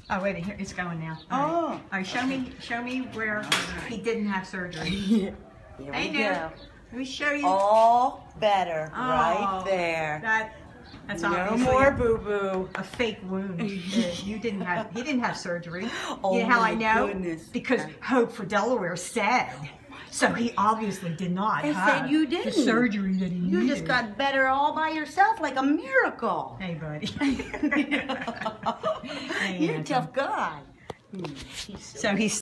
Oh, wait, here it's going now. Oh. All right, show me where he didn't have surgery. Here Hey, we there. go. Let me show you. All better, right Oh, there. That's No obviously more boo-boo. a fake wound. He didn't have surgery. Oh, You know how I my know? goodness. Because Hope for Delaware said. So he obviously did not They have said you the didn't. surgery that he You needed. just got better all by yourself like a miracle. Hey, buddy. You're a handsome. tough guy. So he's